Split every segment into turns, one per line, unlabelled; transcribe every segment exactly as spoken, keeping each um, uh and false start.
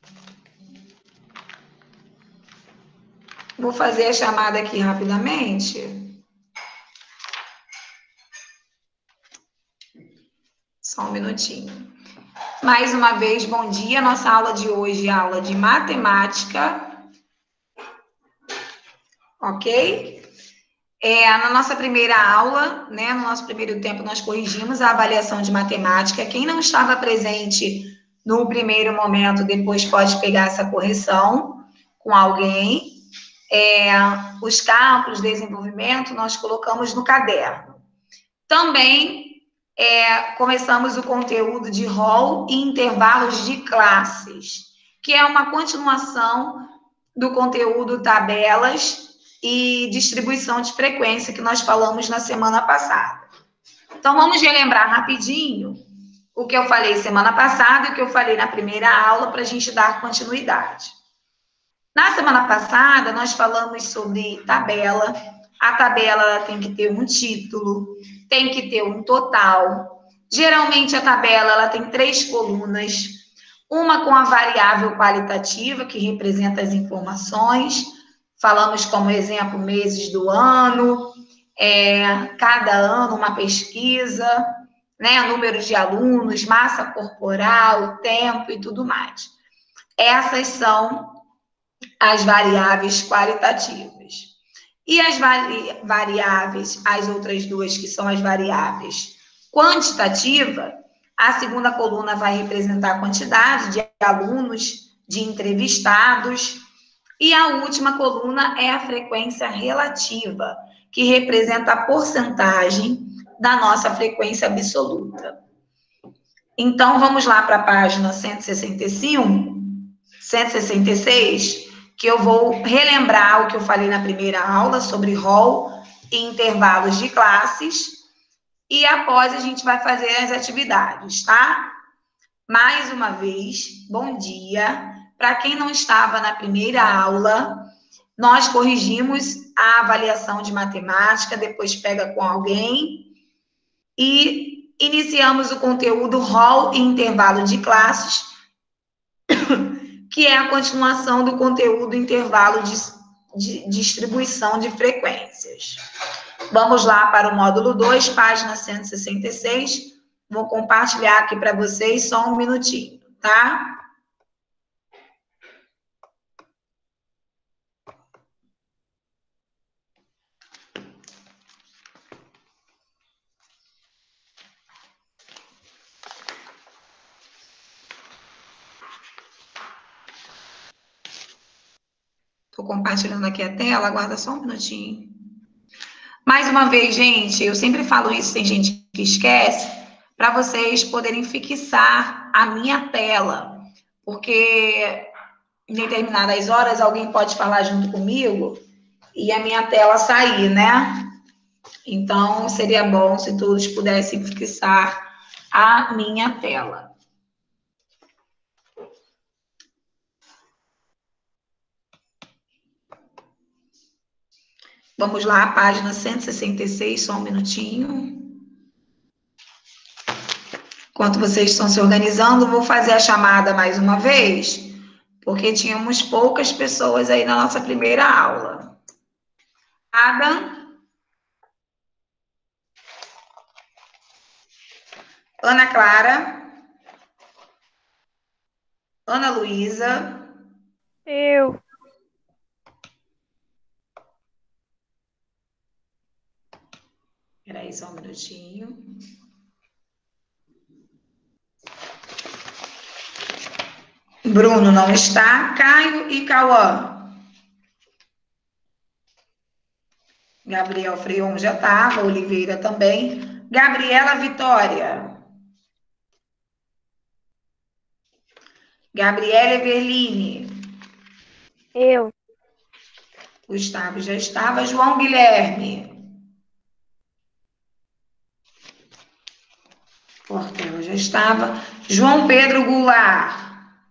Vou fazer a chamada aqui rapidamente. Só um minutinho. Mais uma vez, bom dia. Nossa aula de hoje é aula de matemática. Ok? É, na nossa primeira aula, né, no nosso primeiro tempo, nós corrigimos a avaliação de matemática. Quem não estava presente no primeiro momento, depois pode pegar essa correção com alguém. É, os cálculos, desenvolvimento, nós colocamos no caderno. Também é, começamos o conteúdo de rol e intervalos de classes, que é uma continuação do conteúdo tabelas e distribuição de frequência que nós falamos na semana passada. Então, vamos relembrar rapidinho o que eu falei semana passada e o que eu falei na primeira aula para a gente dar continuidade. Na semana passada, nós falamos sobre tabela. A tabela tem que ter um título, tem que ter um total. Geralmente, a tabela ela tem três colunas. Uma com a variável qualitativa, que representa as informações. Falamos como exemplo meses do ano, é, cada ano uma pesquisa, né, número de alunos, massa corporal, tempo e tudo mais. Essas são as variáveis qualitativas. E as vari variáveis, as outras duas que são as variáveis quantitativa, a segunda coluna vai representar a quantidade de alunos, de entrevistados, e a última coluna é a frequência relativa, que representa a porcentagem da nossa frequência absoluta. Então, vamos lá para a página cento e sessenta e cinco, cento e sessenta e seis, que eu vou relembrar o que eu falei na primeira aula sobre rol e intervalos de classes, e após a gente vai fazer as atividades, tá? Mais uma vez, bom dia. Para quem não estava na primeira aula, nós corrigimos a avaliação de matemática, depois pega com alguém, e iniciamos o conteúdo rol e intervalo de classes, que é a continuação do conteúdo intervalo de, de distribuição de frequências. Vamos lá para o módulo dois, página cento e sessenta e seis. Vou compartilhar aqui para vocês só um minutinho, tá? Estou compartilhando aqui a tela, aguarda só um minutinho. Mais uma vez, gente, eu sempre falo isso, tem gente que esquece, para vocês poderem fixar a minha tela, porque em determinadas horas alguém pode falar junto comigo e a minha tela sair, né? Então, seria bom se todos pudessem fixar a minha tela. Vamos lá, página cento e sessenta e seis, só um minutinho. Enquanto vocês estão se organizando, vou fazer a chamada mais uma vez, porque tínhamos poucas pessoas aí na nossa primeira aula. Adam. Ana Clara. Ana Luísa.
Eu.
Espera aí só um minutinho. Bruno não está. Caio e Cauã. Gabriel Freon já estava. Oliveira também. Gabriela Vitória. Gabriela Everline.
Eu.
Gustavo já estava. João Guilherme. Portela já estava. João Pedro Goulart.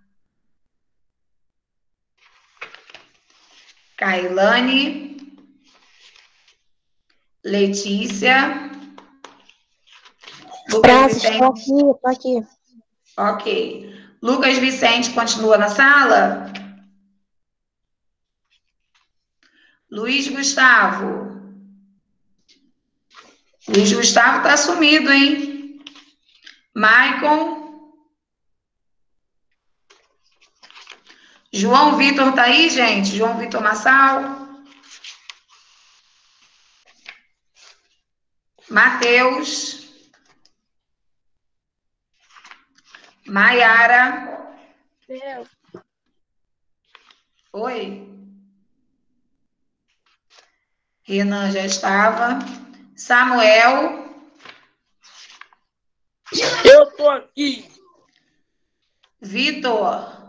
Kailane. Letícia.
Francis, estou aqui, estou aqui.
Ok. Lucas Vicente continua na sala? Luiz Gustavo. Luiz Gustavo tá sumido, hein? Maicon. João Vitor tá aí, gente? João Vitor Massal. Matheus. Maiara.
Eu.
Oi. Renan já estava. Samuel.
Eu tô aqui.
Vitor.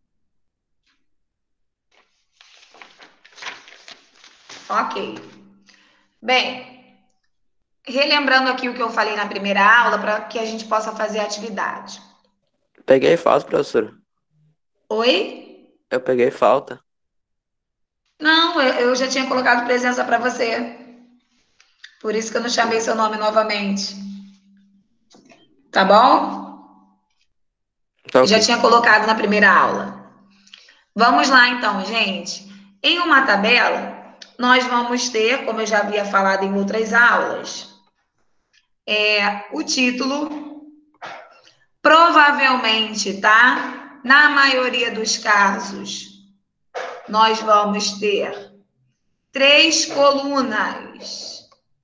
Ok. Bem, relembrando aqui o que eu falei na primeira aula, para que a gente possa fazer a atividade.
Peguei falta, professora.
Oi?
Eu peguei falta.
Não, eu eu já tinha colocado presença para você. Por isso que eu não chamei seu nome novamente. Tá bom?
Tá
Eu já
ok.
tinha colocado na primeira aula. Vamos lá, então, gente. Em uma tabela, nós vamos ter, como eu já havia falado em outras aulas, é, o título, provavelmente, tá? Na maioria dos casos, nós vamos ter três colunas.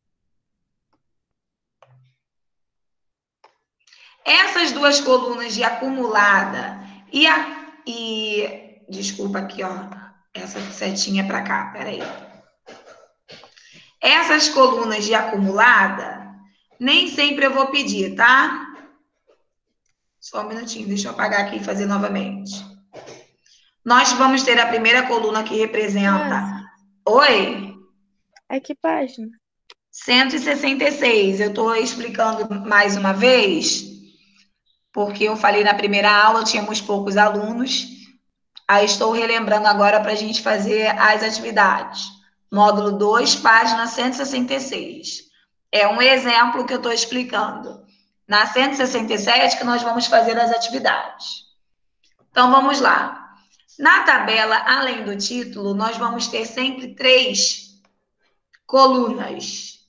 Essas duas colunas de acumulada e a e desculpa aqui, ó, essa setinha para cá, peraí. Essas colunas de acumulada, nem sempre eu vou pedir, tá? Só um minutinho, deixa eu apagar aqui e fazer novamente. Nós vamos ter a primeira coluna que representa. Oi?
É que página?
cento e sessenta e seis. Eu estou explicando mais uma vez, porque eu falei na primeira aula, tínhamos poucos alunos. Aí estou relembrando agora para a gente fazer as atividades. Módulo dois, página cento e sessenta e seis. É um exemplo que eu estou explicando. Na cento e sessenta e sete que nós vamos fazer as atividades. Então, vamos lá. Na tabela, além do título, nós vamos ter sempre três colunas.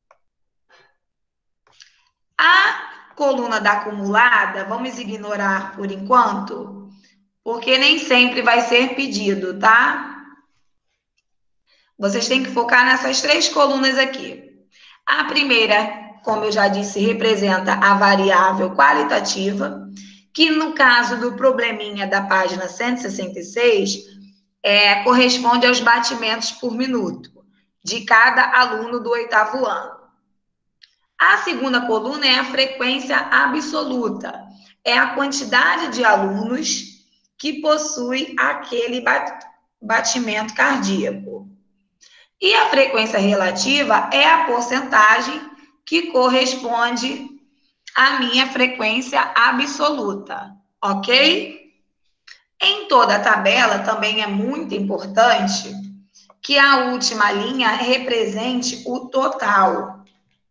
A coluna da acumulada, vamos ignorar por enquanto, porque nem sempre vai ser pedido, tá? Vocês têm que focar nessas três colunas aqui. A primeira, como eu já disse, representa a variável qualitativa, que no caso do probleminha da página cento e sessenta e seis, é, corresponde aos batimentos por minuto de cada aluno do oitavo ano. A segunda coluna é a frequência absoluta, é a quantidade de alunos que possui aquele batimento cardíaco. E a frequência relativa é a porcentagem que corresponde à minha frequência absoluta, ok? Em toda a tabela também é muito importante que a última linha represente o total.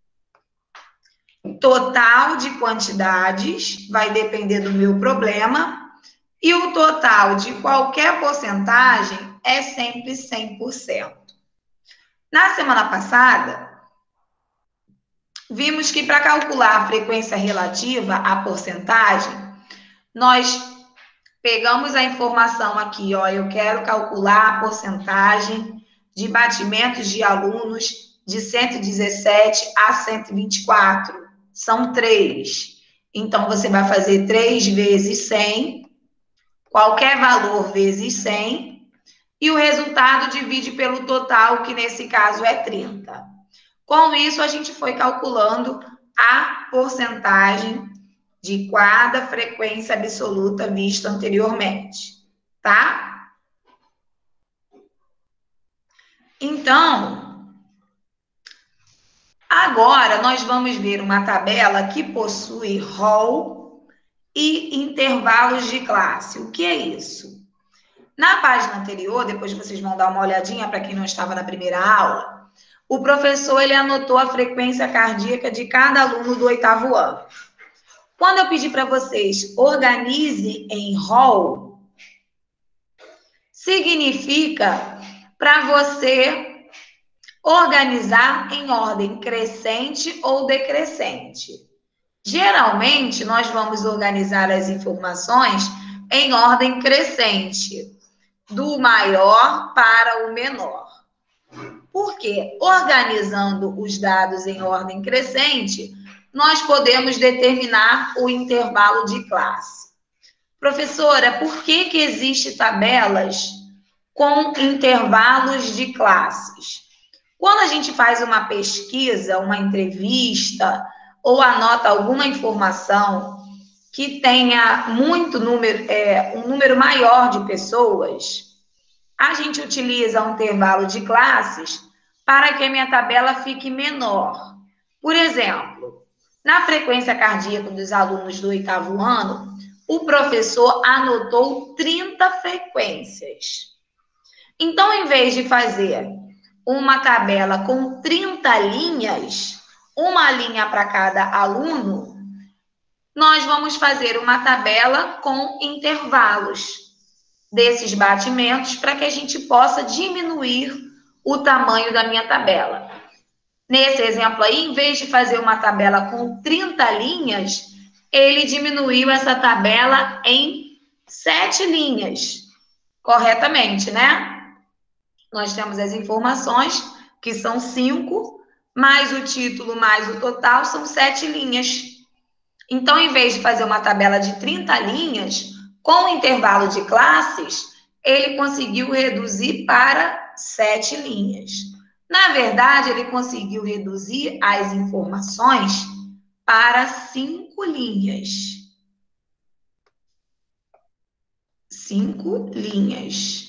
Total de quantidades vai depender do meu problema e o total de qualquer porcentagem é sempre cem por cento. Na semana passada, vimos que para calcular a frequência relativa à porcentagem, nós pegamos a informação aqui, ó, eu quero calcular a porcentagem de batimentos de alunos de cento e dezessete a cento e vinte e quatro. São três. Então, você vai fazer três vezes cem, qualquer valor vezes cem, e o resultado divide pelo total, que nesse caso é trinta. Com isso, a gente foi calculando a porcentagem de cada frequência absoluta vista anteriormente, tá? Então, agora nós vamos ver uma tabela que possui rol e intervalos de classe. O que é isso? Na página anterior, depois vocês vão dar uma olhadinha para quem não estava na primeira aula, o professor ele anotou a frequência cardíaca de cada aluno do oitavo ano. Quando eu pedir para vocês organize em rol, significa para você organizar em ordem crescente ou decrescente. Geralmente, nós vamos organizar as informações em ordem crescente, do maior para o menor. Por quê? Organizando os dados em ordem crescente, nós podemos determinar o intervalo de classe. Professora, por que que existem tabelas com intervalos de classes? Quando a gente faz uma pesquisa, uma entrevista, ou anota alguma informação que tenha muito número, é, um número maior de pessoas, a gente utiliza um intervalo de classes para que a minha tabela fique menor. Por exemplo, na frequência cardíaca dos alunos do oitavo ano, o professor anotou trinta frequências. Então, em vez de fazer uma tabela com trinta linhas, uma linha para cada aluno, nós vamos fazer uma tabela com intervalos desses batimentos para que a gente possa diminuir o tamanho da minha tabela. Nesse exemplo aí, em vez de fazer uma tabela com trinta linhas, ele diminuiu essa tabela em sete linhas, corretamente, né? Nós temos as informações, que são cinco, mais o título, mais o total, são sete linhas. Então, em vez de fazer uma tabela de trinta linhas, com o intervalo de classes, ele conseguiu reduzir para sete linhas. Na verdade, ele conseguiu reduzir as informações para cinco linhas. Cinco linhas.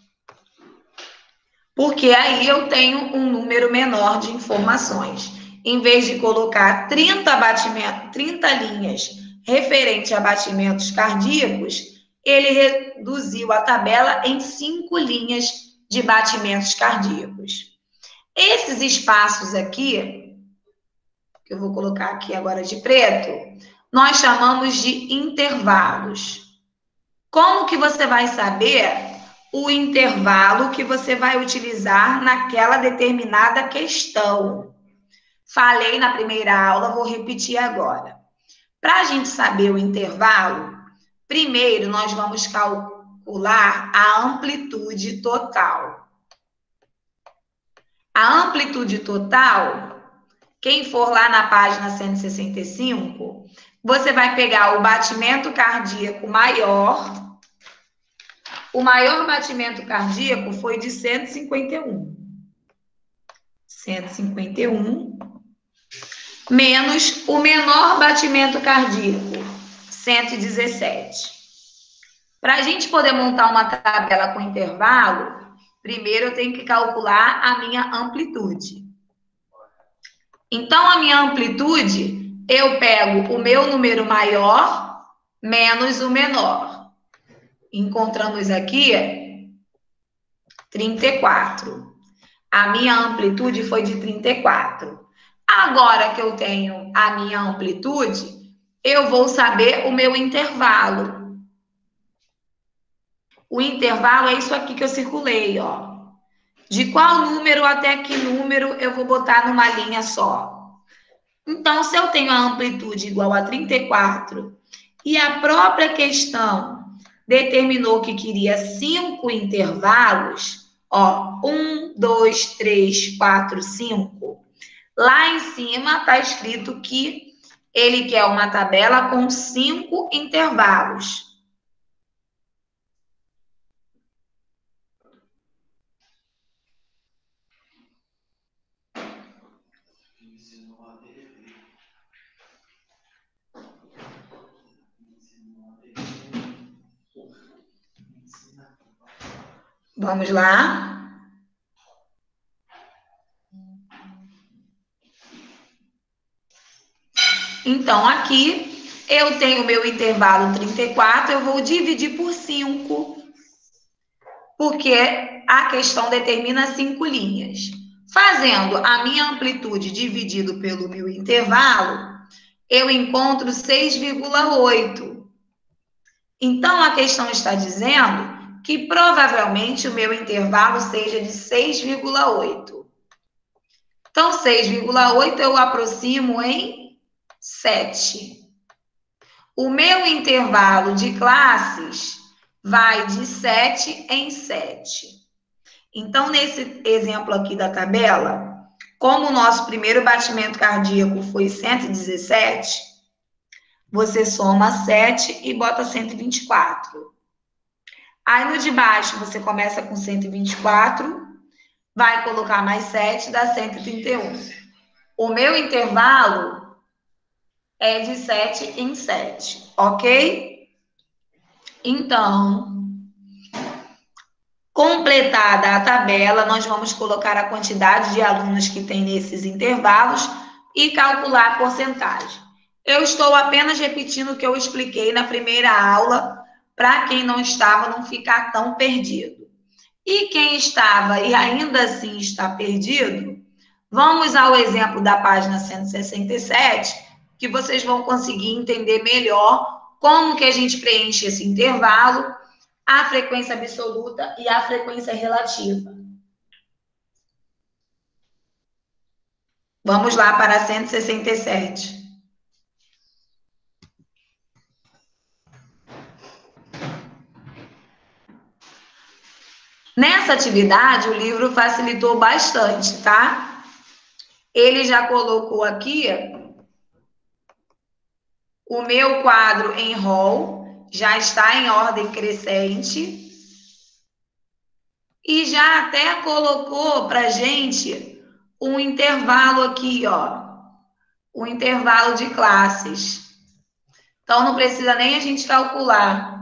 Porque aí eu tenho um número menor de informações. Em vez de colocar trinta, batimentos, trinta linhas referente a batimentos cardíacos, ele reduziu a tabela em cinco linhas de batimentos cardíacos. Esses espaços aqui, que eu vou colocar aqui agora de preto, nós chamamos de intervalos. Como que você vai saber o intervalo que você vai utilizar naquela determinada questão? Falei na primeira aula, vou repetir agora. Para a gente saber o intervalo, primeiro nós vamos calcular a amplitude total. A amplitude total, quem for lá na página cento e sessenta e cinco, você vai pegar o batimento cardíaco maior. O maior batimento cardíaco foi de cento e cinquenta e um. cento e cinquenta e um menos o menor batimento cardíaco, cento e dezessete. Para a gente poder montar uma tabela com intervalo, primeiro eu tenho que calcular a minha amplitude. Então, a minha amplitude, eu pego o meu número maior menos o menor. Encontramos aqui trinta e quatro. A minha amplitude foi de trinta e quatro. Agora que eu tenho a minha amplitude, eu vou saber o meu intervalo. O intervalo é isso aqui que eu circulei, ó. De qual número até que número eu vou botar numa linha só. Então, se eu tenho a amplitude igual a trinta e quatro e a própria questão determinou que queria cinco intervalos, ó, um, dois, três, quatro, cinco. Lá em cima está escrito que ele quer uma tabela com cinco intervalos. Vamos lá. Então, aqui eu tenho o meu intervalo trinta e quatro, eu vou dividir por cinco, porque a questão determina cinco linhas. Fazendo a minha amplitude dividido pelo meu intervalo, eu encontro seis vírgula oito. Então, a questão está dizendo que provavelmente o meu intervalo seja de seis vírgula oito. Então, seis vírgula oito eu aproximo em sete. O meu intervalo de classes vai de sete em sete. Então, nesse exemplo aqui da tabela, como o nosso primeiro batimento cardíaco foi cento e dezessete, você soma sete e bota cento e vinte e quatro. Aí no de baixo você começa com cento e vinte e quatro, vai colocar mais sete, dá cento e trinta e um. O meu intervalo é de sete em sete, ok? Então, completada a tabela, nós vamos colocar a quantidade de alunos que tem nesses intervalos e calcular a porcentagem. Eu estou apenas repetindo o que eu expliquei na primeira aula, para quem não estava não ficar tão perdido. E quem estava e ainda assim está perdido, vamos ao exemplo da página cento e sessenta e sete, que vocês vão conseguir entender melhor como que a gente preenche esse intervalo, a frequência absoluta e a frequência relativa. Vamos lá para cento e sessenta e sete. Nessa atividade, o livro facilitou bastante, tá? Ele já colocou aqui o meu quadro em rol, já está em ordem crescente. E já até colocou para gente um intervalo aqui, ó. Um intervalo de classes. Então, não precisa nem a gente calcular.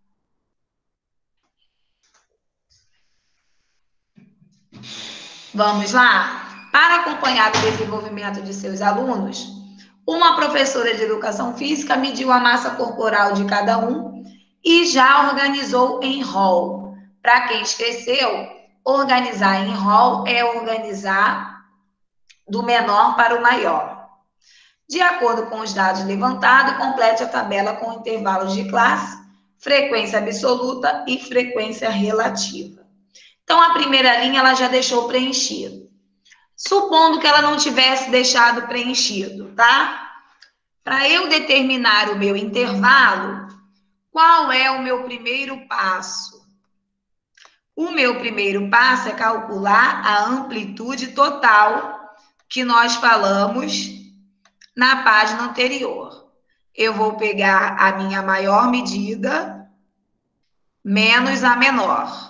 Vamos lá? Para acompanhar o desenvolvimento de seus alunos, uma professora de educação física mediu a massa corporal de cada um e já organizou em rol. Para quem esqueceu, organizar em rol é organizar do menor para o maior. De acordo com os dados levantados, complete a tabela com intervalos de classe, frequência absoluta e frequência relativa. Então, a primeira linha ela já deixou preenchido. Supondo que ela não tivesse deixado preenchido, tá? Para eu determinar o meu intervalo, qual é o meu primeiro passo? O meu primeiro passo é calcular a amplitude total que nós falamos na página anterior. Eu vou pegar a minha maior medida menos a menor.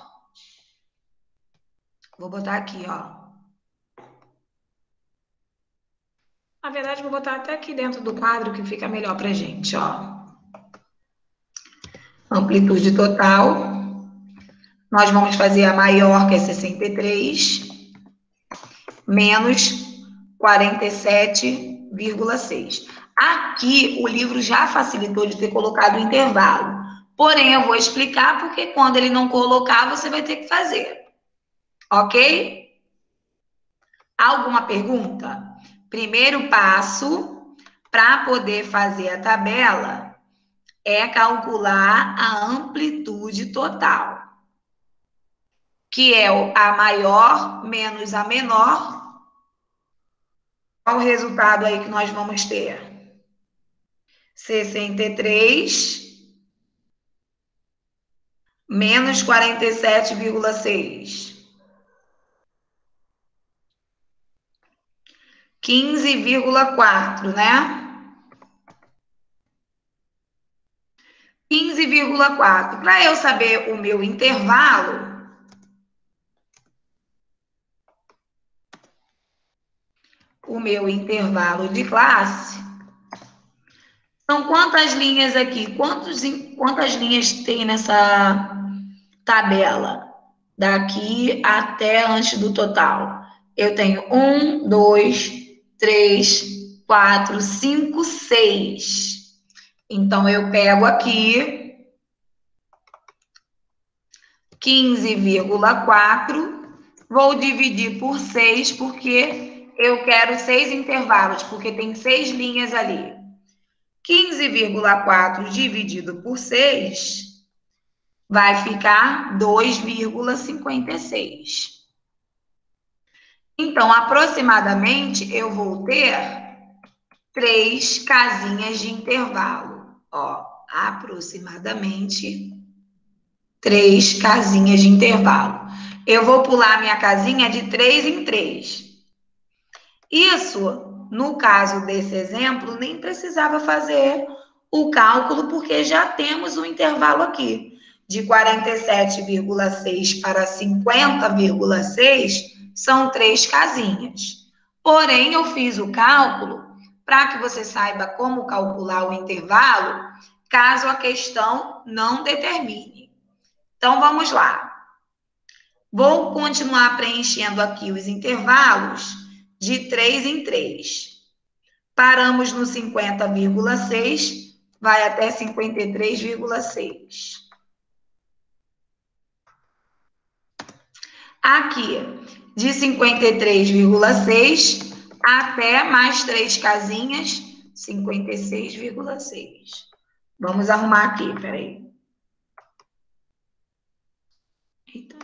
Vou botar aqui, ó. Na verdade, vou botar até aqui dentro do quadro que fica melhor pra gente, ó. Amplitude total. Nós vamos fazer a maior, que é sessenta e três, menos quarenta e sete vírgula seis. Aqui, o livro já facilitou de ter colocado o intervalo. Porém, eu vou explicar, porque quando ele não colocar, você vai ter que fazer. Ok? Alguma pergunta? Primeiro passo para poder fazer a tabela é calcular a amplitude total, que é a maior menos a menor. Qual o resultado aí que nós vamos ter? sessenta e três menos quarenta e sete vírgula seis. quinze vírgula quatro, né? quinze vírgula quatro. Para eu saber o meu intervalo, o meu intervalo de classe, são quantas linhas aqui? Quantos, quantas linhas tem nessa tabela? Daqui até antes do total. Eu tenho um, dois, três, quatro, cinco, seis. Então, eu pego aqui quinze vírgula quatro, vou dividir por seis, porque eu quero seis intervalos, porque tem seis linhas ali. quinze vírgula quatro dividido por seis vai ficar dois vírgula cinquenta e seis. Então, aproximadamente, eu vou ter três casinhas de intervalo. Ó, aproximadamente, três casinhas de intervalo. Eu vou pular minha casinha de três em três. Isso, no caso desse exemplo, nem precisava fazer o cálculo, porque já temos um intervalo aqui. De quarenta e sete vírgula seis para cinquenta vírgula seis são três casinhas. Porém, eu fiz o cálculo para que você saiba como calcular o intervalo, caso a questão não determine. Então, vamos lá. Vou continuar preenchendo aqui os intervalos de três em três. Paramos no cinquenta vírgula seis, vai até cinquenta e três vírgula seis. Aqui, de cinquenta e três vírgula seis até mais três casinhas, cinquenta e seis vírgula seis. Vamos arrumar aqui, peraí. Eita.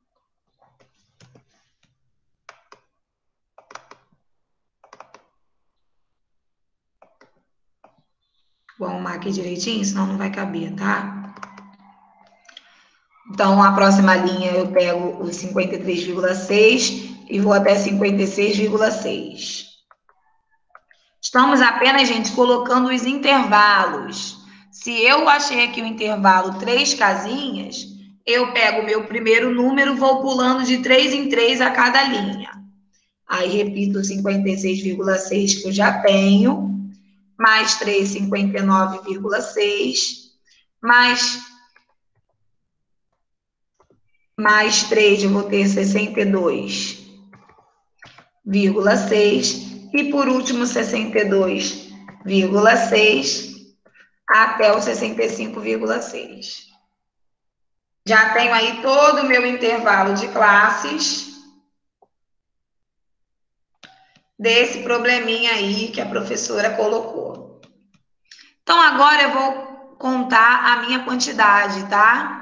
Vou arrumar aqui direitinho, senão não vai caber, tá? Então, a próxima linha eu pego o cinquenta e três vírgula seis e vou até cinquenta e seis vírgula seis. Estamos apenas, gente, colocando os intervalos. Se eu achei aqui o intervalo três casinhas, eu pego o meu primeiro número, vou pulando de três em três a cada linha. Aí, repito, cinquenta e seis vírgula seis que eu já tenho, mais três, cinquenta e nove vírgula seis, mais, mais três, eu vou ter sessenta e dois vírgula seis, e por último, sessenta e dois vírgula seis, até o sessenta e cinco vírgula seis. Já tenho aí todo o meu intervalo de classes desse probleminha aí que a professora colocou. Então, agora eu vou contar a minha quantidade, tá?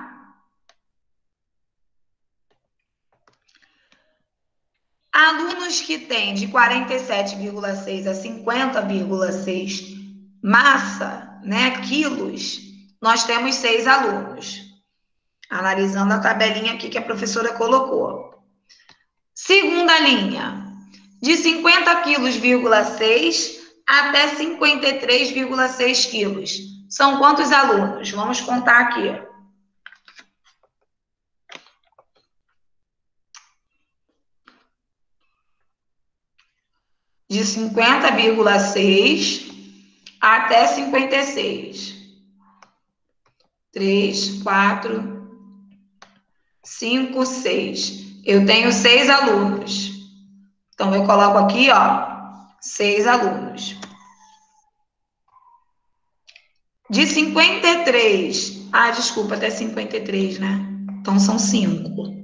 Alunos que têm de quarenta e sete vírgula seis a cinquenta vírgula seis massa, né, quilos, nós temos seis alunos. Analisando a tabelinha aqui que a professora colocou. Segunda linha, de cinquenta quilos, seis até cinquenta e três vírgula seis quilos. São quantos alunos? Vamos contar aqui. De cinquenta vírgula seis até cinquenta e seis. três, quatro, cinco, seis. Eu tenho seis alunos. Então, eu coloco aqui, ó, seis alunos. De cinquenta e três, ah, desculpa, até cinquenta e três, né? Então, são cinco.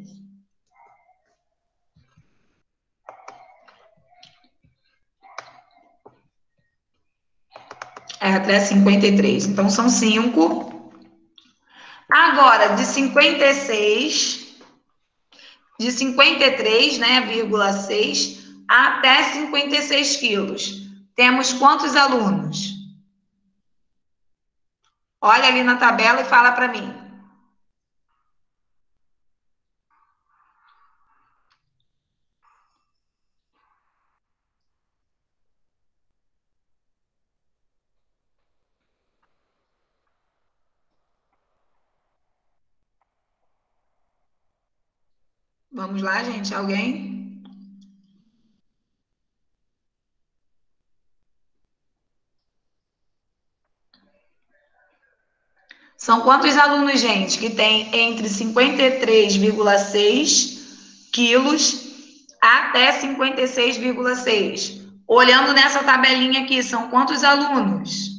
É, até cinquenta e três. Então, são cinco. Agora, de cinquenta e seis, de cinquenta e três, né, vírgula seis, até cinquenta e seis quilos. Temos quantos alunos? Olha ali na tabela e fala para mim. Vamos lá, gente? Alguém? São quantos alunos, gente, que tem entre cinquenta e três vírgula seis quilos até cinquenta e seis vírgula seis? Olhando nessa tabelinha aqui, são quantos alunos?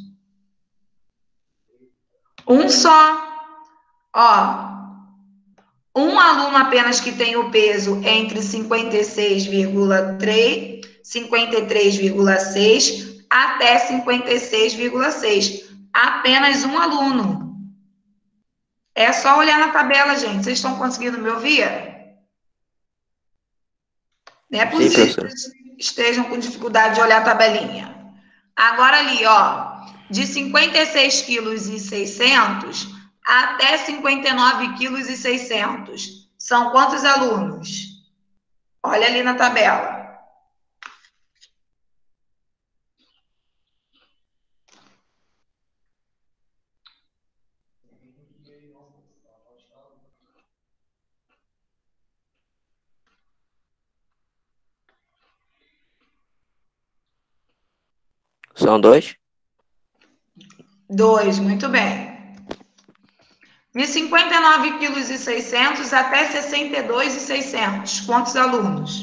Um só. Ó, um aluno apenas que tem o peso entre cinquenta e seis vírgula três, cinquenta e três vírgula seis até cinquenta e seis vírgula seis. Apenas um aluno. É só olhar na tabela, gente. Vocês estão conseguindo me ouvir? Não é
Sim,
possível que
professora.
vocês estejam com dificuldade de olhar a tabelinha. Agora ali, ó, de cinquenta e seis quilos e seiscentos até cinquenta e nove quilos e seiscentos. São quantos alunos? Olha ali na tabela.
São dois?
Dois, muito bem. De cinquenta e nove quilos e seiscentos até sessenta e dois e seiscentos. Quantos alunos?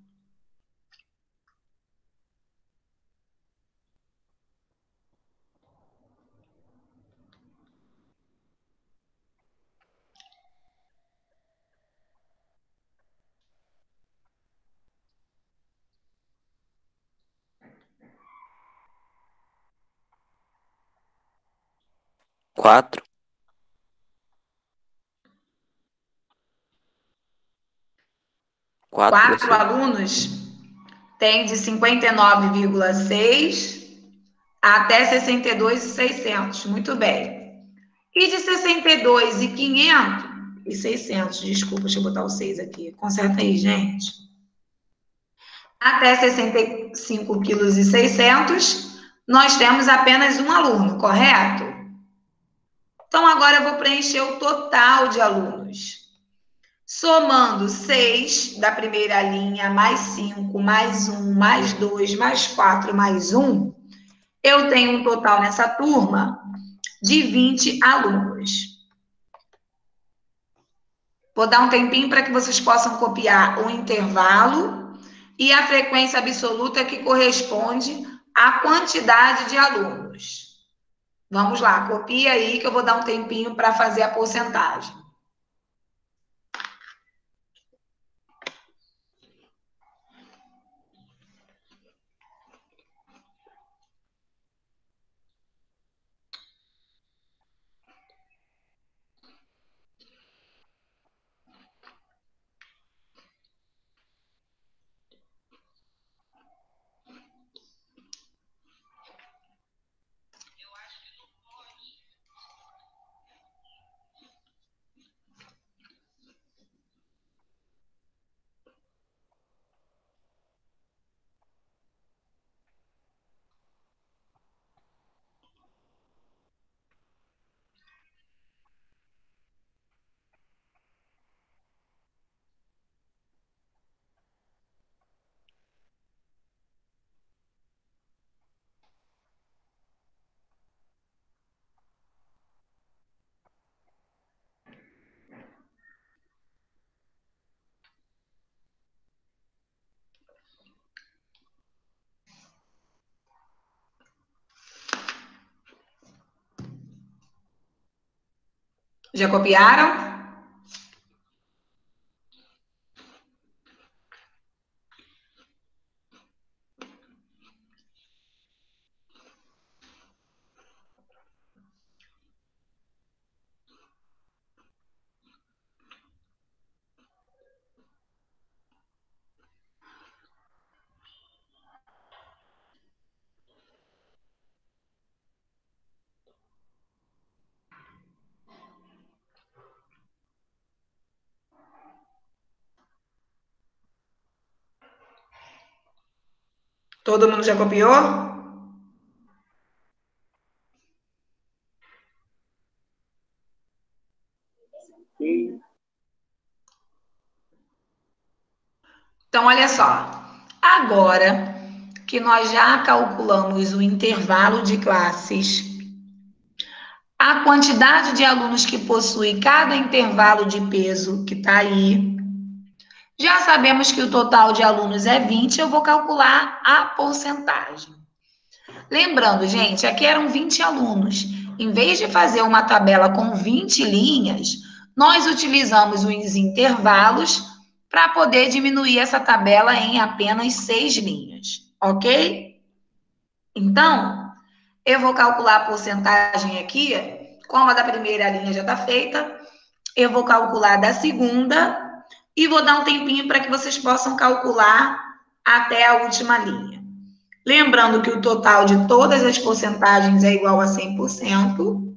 Quatro. Quatro,
Quatro
professora.
alunos tem de cinquenta e nove vírgula seis até sessenta e dois e seiscentos. Muito bem. E de sessenta e dois e quinhentos e seiscentos, desculpa, deixa eu botar o seis aqui. Conserta aí, gente. Até sessenta e cinco quilos e seiscentos, nós temos apenas um aluno, correto? Então, agora eu vou preencher o total de alunos. Somando seis da primeira linha, mais cinco, mais um, mais dois, mais quatro, mais um, eu tenho um total nessa turma de vinte alunos. Vou dar um tempinho para que vocês possam copiar o intervalo e a frequência absoluta que corresponde à quantidade de alunos. Vamos lá, copia aí que eu vou dar um tempinho para fazer a porcentagem. Já copiaram? Todo mundo já copiou?
Sim.
Então, olha só. Agora que nós já calculamos o intervalo de classes, a quantidade de alunos que possui cada intervalo de peso que está aí, já sabemos que o total de alunos é vinte, eu vou calcular a porcentagem. Lembrando, gente, aqui eram vinte alunos. Em vez de fazer uma tabela com vinte linhas, nós utilizamos os intervalos para poder diminuir essa tabela em apenas seis linhas, ok? Então, eu vou calcular a porcentagem aqui, como a da primeira linha já está feita, eu vou calcular da segunda e vou dar um tempinho para que vocês possam calcular até a última linha. Lembrando que o total de todas as porcentagens é igual a cem por cento.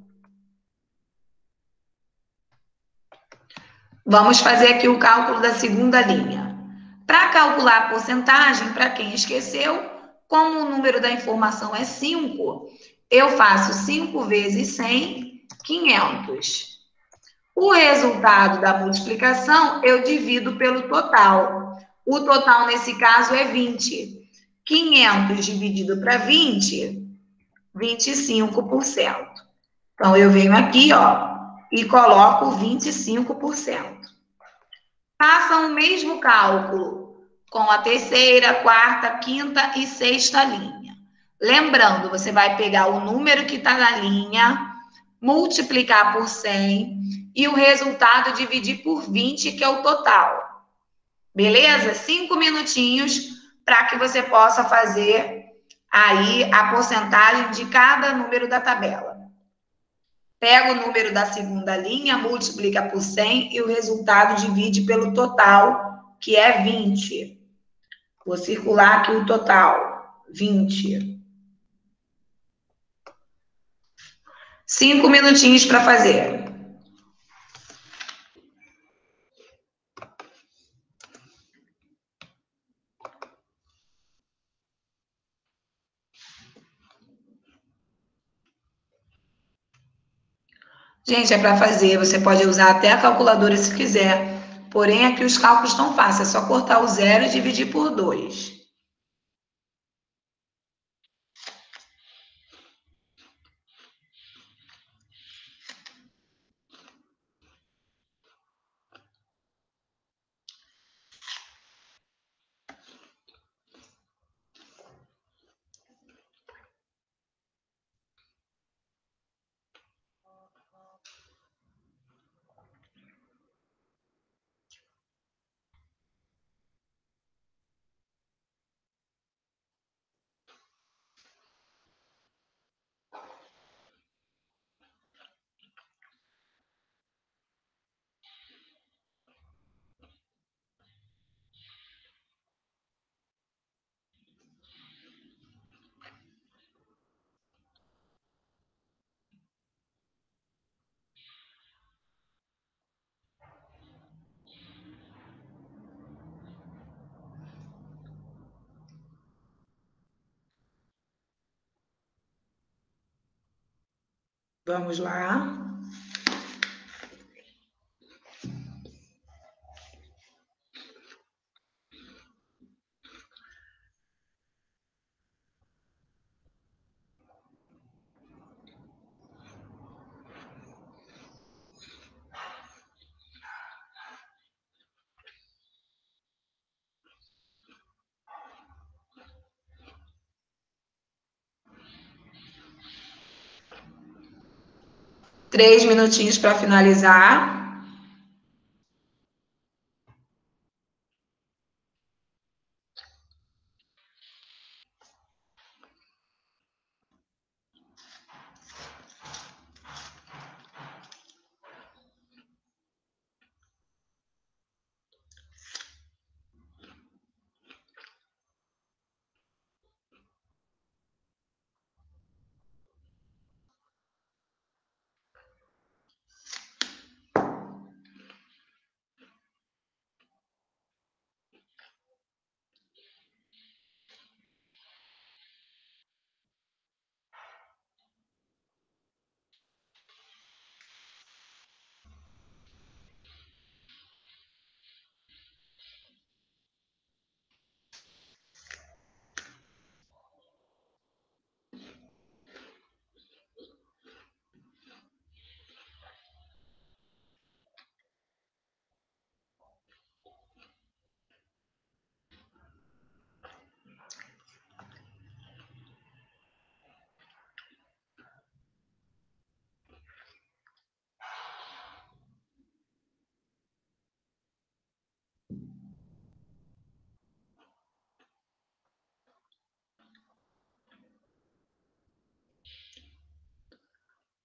Vamos fazer aqui o cálculo da segunda linha. Para calcular a porcentagem, para quem esqueceu, como o número da informação é cinco, eu faço cinco vezes cem, quinhentos. O resultado da multiplicação eu divido pelo total. O total, nesse caso, é vinte. quinhentos dividido para vinte, vinte e cinco por cento. Então, eu venho aqui, ó, e coloco vinte e cinco por cento. Façam o mesmo cálculo com a terceira, quarta, quinta e sexta linha. Lembrando, você vai pegar o número que está na linha, multiplicar por cem e o resultado dividir por vinte, que é o total. Beleza? Cinco minutinhos para que você possa fazer aí a porcentagem de cada número da tabela. Pega o número da segunda linha, multiplica por cem e o resultado divide pelo total, que é vinte. Vou circular aqui o total, vinte. Cinco minutinhos para fazer. Gente, é para fazer, você pode usar até a calculadora se quiser. Porém, aqui os cálculos estão fáceis, é só cortar o zero e dividir por dois. Vamos lá. Três minutinhos para finalizar.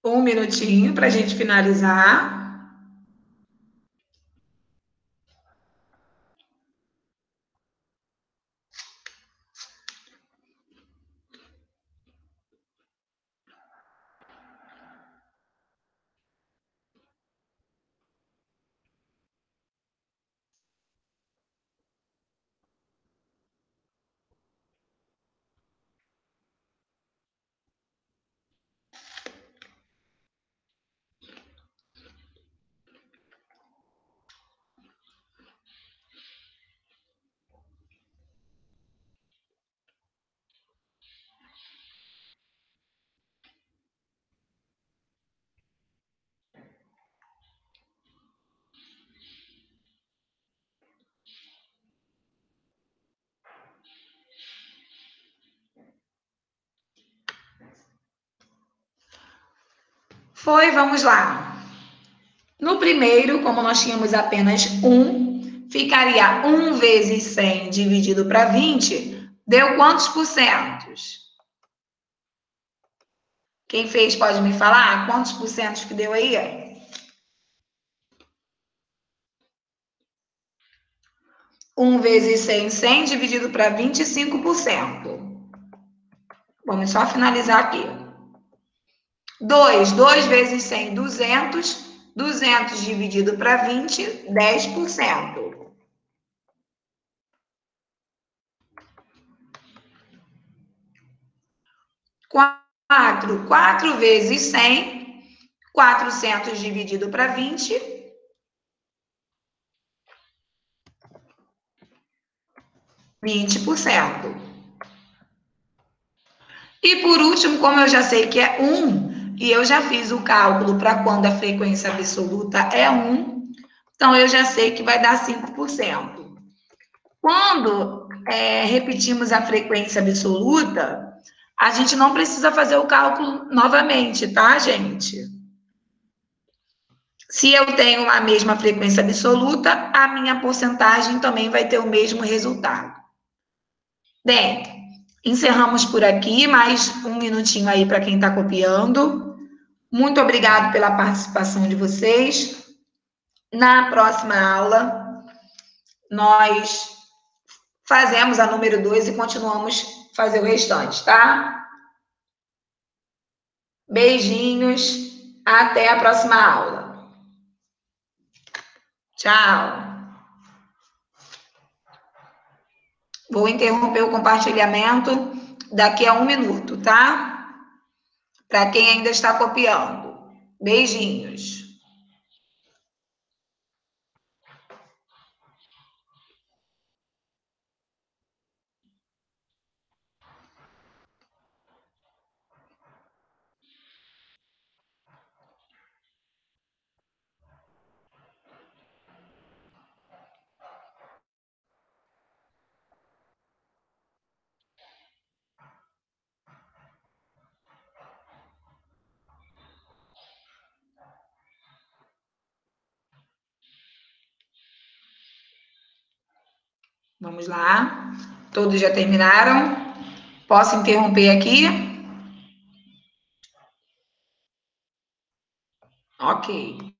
Um minutinho para a gente finalizar. Foi, vamos lá. No primeiro, como nós tínhamos apenas um, ficaria um vezes cem dividido para vinte, deu quantos por centos? Quem fez pode me falar quantos por centos que deu aí? um vezes cem, cem dividido para vinte, e cinco por cento. Vamos só finalizar aqui. dois, dois vezes cem, duzentos. duzentos dividido para vinte, dez por cento. quatro, quatro vezes cem, quatrocentos dividido para vinte, vinte por cento. E por último, como eu já sei que é um, e eu já fiz o cálculo para quando a frequência absoluta é um, então eu já sei que vai dar cinco por cento. Quando é, repetimos a frequência absoluta, a gente não precisa fazer o cálculo novamente, tá, gente? Se eu tenho a mesma frequência absoluta, a minha porcentagem também vai ter o mesmo resultado. Bem, encerramos por aqui, mais um minutinho aí para quem está copiando. Muito obrigado pela participação de vocês. Na próxima aula, nós fazemos a número dois e continuamos a fazer o restante, tá? Beijinhos, até a próxima aula. Tchau. Vou interromper o compartilhamento daqui a um minuto, tá? Para quem ainda está copiando. Beijinhos. Vamos lá. Todos já terminaram? Posso interromper aqui? Ok.